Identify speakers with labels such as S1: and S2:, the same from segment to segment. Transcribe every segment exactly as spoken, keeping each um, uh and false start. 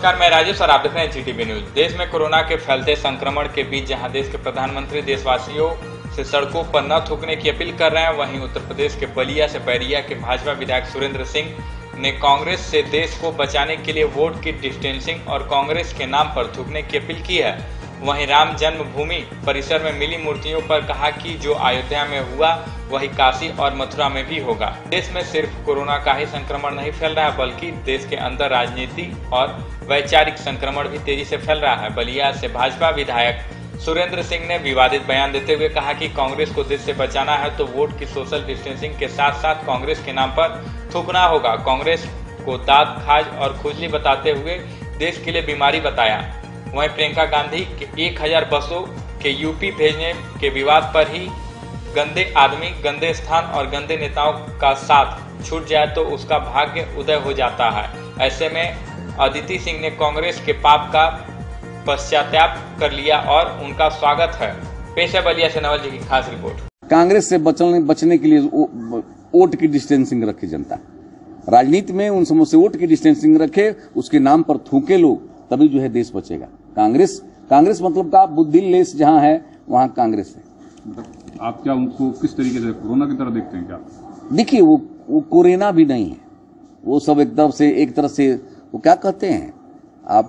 S1: नमस्कार, मैं राजेश और आप देख रहे हैं जीटीवी न्यूज। देश में कोरोना के फैलते संक्रमण के बीच जहां देश के प्रधानमंत्री देशवासियों से सड़कों पर न थूकने की अपील कर रहे हैं, वहीं उत्तर प्रदेश के बलिया से बैरिया के भाजपा विधायक सुरेंद्र सिंह ने कांग्रेस से देश को बचाने के लिए वोट की डिस्टेंसिंग और कांग्रेस के नाम पर थूकने की अपील की है। वहीं राम जन्मभूमि परिसर में मिली मूर्तियों पर कहा कि जो अयोध्या में हुआ वही काशी और मथुरा में भी होगा। देश में सिर्फ कोरोना का ही संक्रमण नहीं फैल रहा है, बल्कि देश के अंदर राजनीति और वैचारिक संक्रमण भी तेजी से फैल रहा है। बलिया से भाजपा विधायक सुरेंद्र सिंह ने विवादित बयान देते हुए कहा कि कांग्रेस को देश से बचाना है तो वोट की सोशल डिस्टेंसिंग के साथ साथ कांग्रेस के नाम पर थूकना होगा। कांग्रेस को दांत खाज और खुजली बताते हुए देश के लिए बीमारी बताया। वहीं प्रियंका गांधी के एक हजार बसों के यूपी भेजने के विवाद पर ही गंदे आदमी, गंदे स्थान और गंदे नेताओं का साथ छूट जाए तो उसका भाग्य उदय हो जाता है। ऐसे में अदिति सिंह ने कांग्रेस के पाप का पश्चाताप कर लिया और उनका स्वागत है। पेश है बलिया से नवल जी की खास रिपोर्ट।
S2: कांग्रेस से बचने बचने के लिए वोट की डिस्टेंसिंग रखे जनता। राजनीति में उन समूह से वोट की डिस्टेंसिंग रखे, उसके नाम पर थूके लोग, तभी जो है देश बचेगा। कांग्रेस कांग्रेस मतलब का बुद्धि लेस जहां है वहां कांग्रेस है।
S3: आप क्या उनको किस तरीके से कोरोना की तरह देखते हैं? क्या देखिए,
S2: वो वो कोरोना भी नहीं है, वो सब एक तरफ से एक तरफ से वो क्या कहते हैं, आप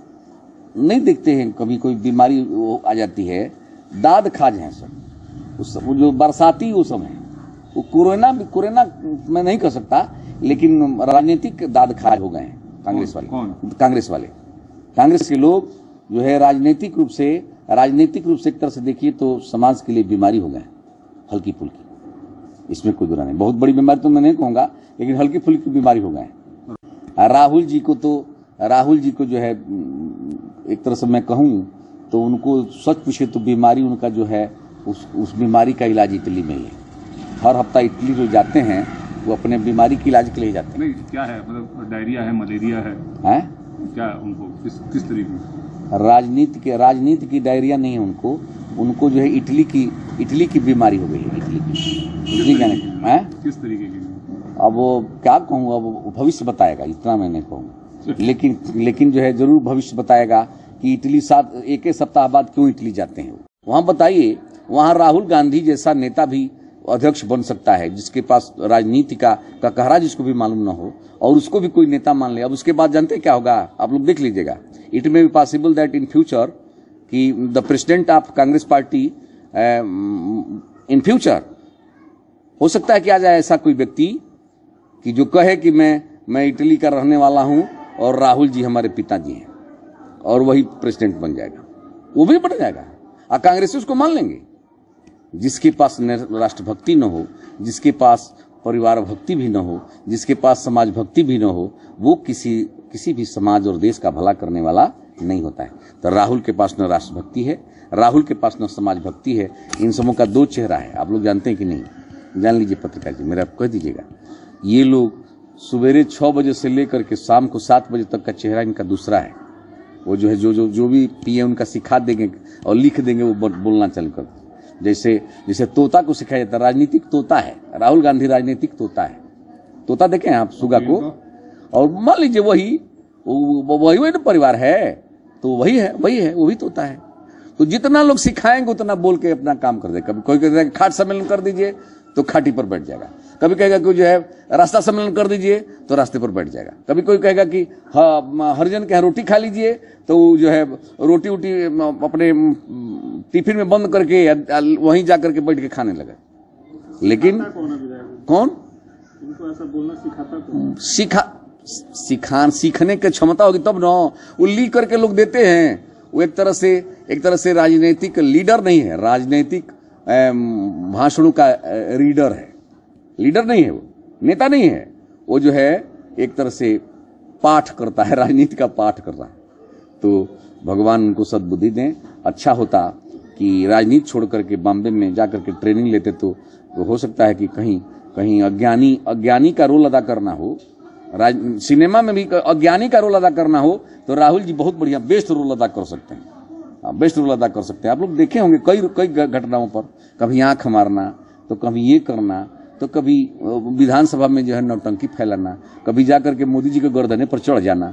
S2: नहीं देखते हैं कभी कोई बीमारी वो आ जाती है, दाद खाज है सब, उस वो जो बरसाती वो सब है। वो कोरोना भी कोरोना मैं नहीं कह सकता, लेकिन राजनीतिक दाद खाज हो गए हैं कांग्रेस वाले।
S3: कौन?
S2: कांग्रेस वाले कांग्रेस के लोग जो है राजनीतिक रूप से राजनीतिक रूप से एक तरह से देखिए तो समाज के लिए बीमारी हो गए, हल्की फुल्की, इसमें कोई बुरा नहीं। बहुत बड़ी बीमारी तो मैं नहीं कहूंगा, लेकिन हल्की फुल्की बीमारी हो गए। राहुल जी को तो राहुल जी को जो है एक तरह से मैं कहूं तो उनको सच पूछे तो बीमारी उनका जो है उस उस बीमारी का इलाज इटली में ही है। हर हफ्ता इटली जो जाते हैं वो अपने बीमारी के इलाज के लिए जाते हैं।
S3: नहीं, क्या है मतलब डायरिया है, मलेरिया है,
S2: हैं? क्या
S3: उनको किस किस तरीके से?
S2: राजनीति के राजनीति की डायरिया नहीं है उनको, उनको जो है इटली की इटली की बीमारी हो गई है। इटली की इटली जाने हैं
S3: किस तरीके की?
S2: अब वो क्या कहूँ, अब भविष्य बताएगा, इतना मैं नहीं कहूँगा, लेकिन लेकिन जो है जरूर भविष्य बताएगा कि इटली सात एक एक सप्ताह बाद क्यों इटली जाते हैं। वहाँ बताइए, वहाँ राहुल गांधी जैसा नेता भी अध्यक्ष बन सकता है, जिसके पास राजनीति का कहरा जिसको भी मालूम न हो और उसको भी कोई नेता मान ले। अब उसके बाद जानते क्या होगा, आप लोग देख लीजिएगा। It may be possible that in future कि the president of Congress party in future हो सकता है कि आ जाए ऐसा कोई व्यक्ति कि जो कहे कि मैं मैं इटली का रहने वाला हूं और राहुल जी हमारे पिताजी हैं, और वही प्रेसिडेंट बन जाएगा, वो भी बन जाएगा और कांग्रेस उसको मान लेंगे। जिसके पास राष्ट्रभक्ति न हो, जिसके पास परिवार भक्ति भी न हो, जिसके पास समाज भक्ति भी न हो, वो किसी किसी भी समाज और देश का भला करने वाला नहीं होता है। तो राहुल के पास न राष्ट्रभक्ति है, राहुल के पास न समाज भक्ति है। इन सबों का दो चेहरा है, आप लोग जानते हैं कि नहीं? जान लीजिए पत्रकार जी, मेरा आप कह दीजिएगा। ये लोग सवेरे छः बजे से लेकर के शाम को सात बजे तक का चेहरा इनका दूसरा है। वो जो है जो जो जो भी पिए उनका सिखा देंगे और लिख देंगे, वो बोलना चल कर जैसे जैसे तोता को सिखाया जाता है। राजनीतिक तोता है राहुल गांधी, राजनीतिक तोता है। तोता देखें आप सुगा को, और मान लीजिए वही वही वही परिवार है, तो वही है वही है वो भी तोता है। तो जितना लोग सिखाएंगे उतना बोल के अपना काम कर देगा। कभी कोई कहता है खाट सम्मेलन कर दीजिए तो खाटी पर बैठ जाएगा, कभी कहेगा कि जो है रास्ता सम्मेलन कर दीजिए तो रास्ते पर बैठ जाएगा, कभी कोई कहेगा कि हरिजन के यहाँ रोटी खा लीजिए तो जो है रोटी उटी अपने टिफिन में बंद करके वहीं जा करके बैठ के खाने लगा। लेकिन कौन
S3: उनको ऐसा बोलना सिखाता? कौन
S2: सिखा सिखान सीखने की क्षमता होगी तब ना। वो लिख करके लोग देते हैं। वो एक तरह से एक तरह से राजनीतिक लीडर नहीं है, राजनीतिक भाषणों का रीडर है। लीडर नहीं है, वो नेता नहीं है, वो जो है एक तरह से पाठ करता है, राजनीति का पाठ कर रहा है। तो भगवान उनको सद्बुद्धि दें। अच्छा होता कि राजनीति छोड़ करके बॉम्बे में जाकर के ट्रेनिंग लेते तो, तो हो सकता है कि कहीं कहीं अज्ञानी अज्ञानी का रोल अदा करना हो, राज सिनेमा में भी अज्ञानी का रोल अदा करना हो तो राहुल जी बहुत बढ़िया बेस्ट रोल अदा कर सकते हैं, बेस्ट रोल अदा कर सकते हैं। आप लोग देखे होंगे कई कई घटनाओं पर, कभी आंख मारना तो कभी ये करना, तो कभी विधानसभा में जो है नौटंकी फैलाना, कभी जाकर के मोदी जी के गर्दने पर चढ़ जाना,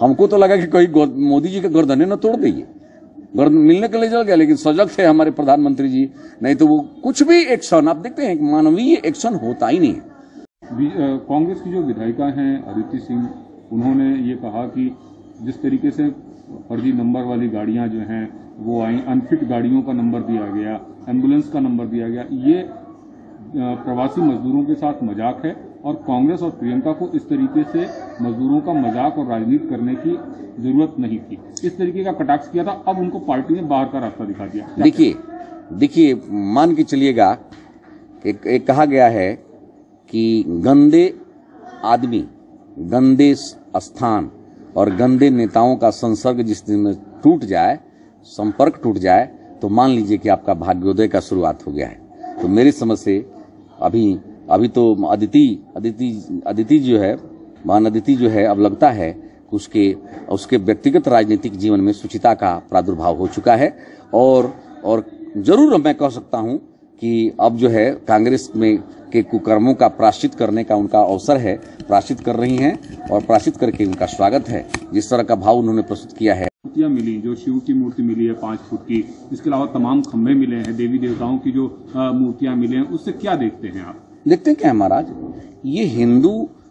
S2: हमको तो लगा कि कोई मोदी जी का गर्दने न तोड़ देंगे, गर्दन मिलने के लिए चल गया, लेकिन सजग थे हमारे प्रधानमंत्री जी, नहीं तो वो कुछ भी एक्शन आप देखते हैं मानवीय एक्शन होता ही नहीं है।
S3: कांग्रेस की जो विधायिका हैं अदिति सिंह, उन्होंने ये कहा कि जिस तरीके से फर्जी नंबर वाली गाड़ियां जो हैं वो आई, अनफिट गाड़ियों का नंबर दिया गया, एम्बुलेंस का नंबर दिया गया, ये प्रवासी मजदूरों के साथ मजाक है और कांग्रेस और प्रियंका को इस तरीके से मजदूरों का मजाक और राजनीति करने की जरूरत नहीं थी। इस तरीके का कटाक्ष किया था, अब उनको पार्टी ने बाहर का रास्ता दिखा दिया।
S2: देखिए देखिए मान के चलिएगा, एक, एक कहा गया है कि गंदे आदमी, गंदे स्थान और गंदे नेताओं का संसर्ग जिस दिन में टूट जाए, संपर्क टूट जाए, तो मान लीजिए कि आपका भाग्योदय का शुरुआत हो गया है। तो मेरी समझ से अभी अभी तो अदिति अदिति अदिति जो है, मान अदिति जो है, अब लगता है कि उसके उसके व्यक्तिगत राजनीतिक जीवन में सुचिता का प्रादुर्भाव हो चुका है और और जरूर मैं कह सकता हूं कि अब जो है कांग्रेस में के कुकर्मों का प्रायश्चित करने का उनका अवसर है, प्रायश्चित कर रही हैं और प्रायश्चित करके उनका स्वागत है। जिस तरह का भाव उन्होंने प्रस्तुत किया है,
S3: मूर्तियां मिली, जो शिव की मूर्ति मिली है पांच फुट की, इसके अलावा तमाम खंभे मिले हैं, देवी देवताओं की जो मूर्तियां मिले हैं, उससे क्या देखते हैं आप?
S2: देखते हैं क्या है महाराज, ये हिंदू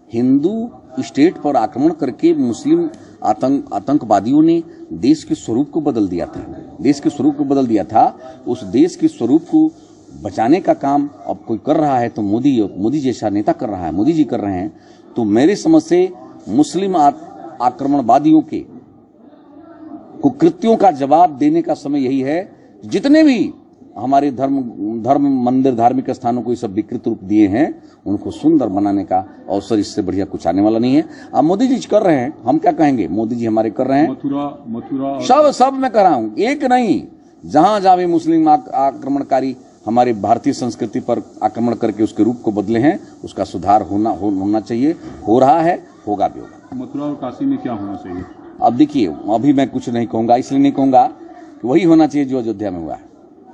S2: हिंदू स्टेट पर आक्रमण करके मुस्लिम आतंक आतंकवादियों ने देश के स्वरूप को बदल दिया था, देश के स्वरूप को बदल दिया था। उस देश के स्वरूप को बचाने का काम अब कोई कर रहा है तो मोदी मोदी जैसा नेता कर रहा है, मोदी जी कर रहे हैं। तो मेरे समझ से मुस्लिम आक्रमणवादियों के कुकृत्यों का जवाब देने का समय यही है। जितने भी हमारे धर्म धर्म मंदिर धार्मिक स्थानों को ये सब विकृत रूप दिए हैं, उनको सुंदर बनाने का अवसर इससे बढ़िया कुछ आने वाला नहीं है। अब मोदी जी कर रहे हैं, हम क्या कहेंगे, मोदी जी हमारे कर रहे हैं।
S3: मथुरा मथुरा
S2: सब सब मैं कर रहा हूं, एक नहीं, जहां जहां भी मुस्लिम आक्रमणकारी हमारे भारतीय संस्कृति पर आक्रमण करके उसके रूप को बदले हैं, उसका सुधार होना हो, होना चाहिए, हो रहा है, होगा भी होगा।
S3: मथुरा और काशी में क्या होना चाहिए?
S2: अब देखिए, अभी मैं कुछ नहीं कहूंगा, इसलिए नहीं कहूंगा कि वही होना चाहिए जो अयोध्या में हुआ है,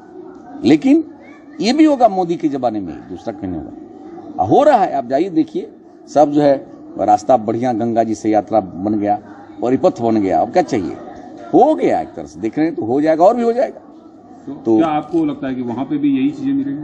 S2: लेकिन ये भी होगा मोदी के जमाने में, दूसरा कहीं नहीं होगा, हो रहा है। आप जाइए देखिए, सब जो है रास्ता बढ़िया, गंगा जी से यात्रा बन गया, परिपथ बन गया, अब क्या चाहिए, हो गया एक तरह से देख रहे हैं, तो हो जाएगा और भी हो जाएगा।
S3: तो, तो क्या आपको लगता है कि वहां पे भी यही चीजें मिलेंगी?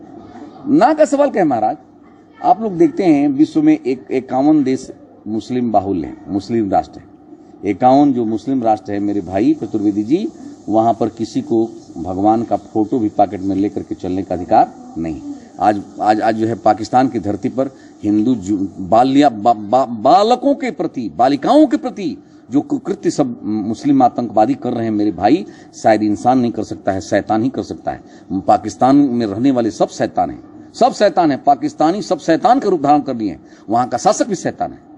S2: ना का सवाल क्या है महाराज, आप लोग देखते हैं विश्व में एक इक्यावन देश मुस्लिम बाहुल्य है, मुस्लिम राष्ट्र है, इक्यावन जो मुस्लिम राष्ट्र है मेरे भाई चतुर्वेदी जी, वहां पर किसी को भगवान का फोटो भी पॉकेट में लेकर के चलने का अधिकार नहीं। आज आज आज जो है पाकिस्तान की धरती पर हिंदू बालिया बा, बा, बालकों के प्रति, बालिकाओं के प्रति जो कुकृत्य सब मुस्लिम आतंकवादी कर रहे हैं मेरे भाई, शायद इंसान नहीं कर सकता है, शैतान ही कर सकता है। पाकिस्तान में रहने वाले सब शैतान हैं, सब शैतान है, पाकिस्तानी सब शैतान का रूप धारण कर लिए हैं, वहां का शासक भी शैतान है।